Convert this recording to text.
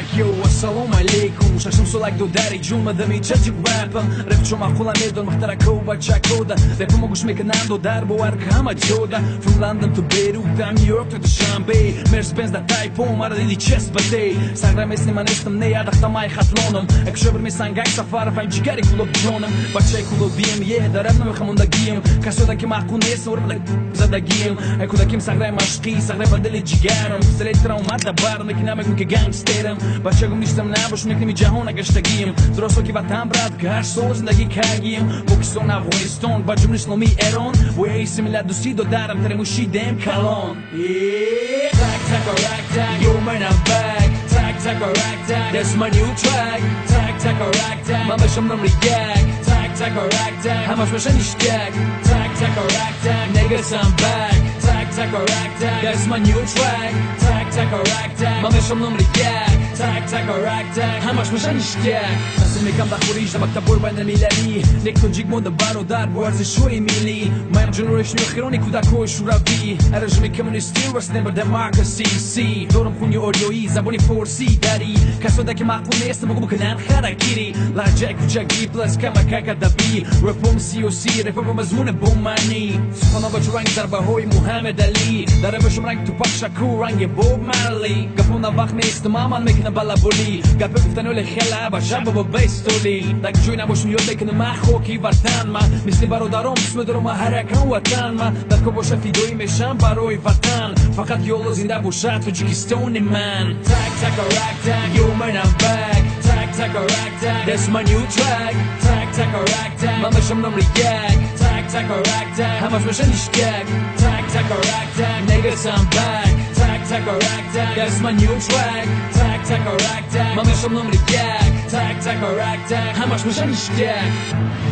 track yo assalomu alaykum shashim solak do dari juma da mi chajik rapam rap chuma khula medon muhtarako ba chakoda rap mo gush mekanam do dar bo ar kama joda from London to Beirut to New York to Dushanbe Mercedes da type mara di chest bate sagra mesni manestam ne yada khtamay khatlonum ek shober misan gak safar fa jigari kulub jonam bachey kulub bim ye darabna mekhamundagim kasoda ki maqunes urda zadagim ekuda kim sagra mashqi sagra badel jigaram slet traumata bar mekinam ke gangsteram bachegum nistam na bosh mekni jahon agashtagiim droso ki vatam brat gash so zindagi kagim bokson afghanistan bajum nislomi eron we similar do sido daram teremushi dem kalon tack tack or rack tack yo man I'm back tack tack or rack tack that's my new track tack tack or rack tack mama shomram react tack tack or rack tack how much machine ishkak tack tack or rack tack niggas I'm back tack tack or rack tack that's my new track tack tack or rack tack mama shomram react tack tack or rack tack how much machine ishkak nasıl mekam da khurij da maktabur bain milali nekto jigmo da barodar boarzi shoy mili my generation khironi kudako shurabi arajmi communist was never democracy see dorum khuni oriyoi zaboni forsi dari kasoda ki maqul nest mogu bکنم خرگیری لهجه کوچکی پلاس کما کاکا دبی رپم سیوسی رپم مضمون بومانی سخنا با رنگ ضربه های محمد علی داره بشم رنگ توپاک شکور رنگ بوب مارلی گپونا وقت نیست مامان میکنه بالا بولی گپ گفتن ول خلا با شب با بیستولی دک جوی نباشم یاد بکنه ما خوکی وطن ما مثل برادرام اسم درو ما حرکان وطن ما دک باشه فیدوی میشم برای وطن فقط یولو زنده باشه تاجیکستان من تک تک و رک تک yo man I'm back tack tack or rack tack that's my new track tack tack or rack tack mama shomram react tack tack or rack tack how much machine ishkak tack tack or rack tack niggas I'm back tack tack or rack tack that's my new track tack tack or rack tack mama shomram react tack tack or rack tack how much machine ishkak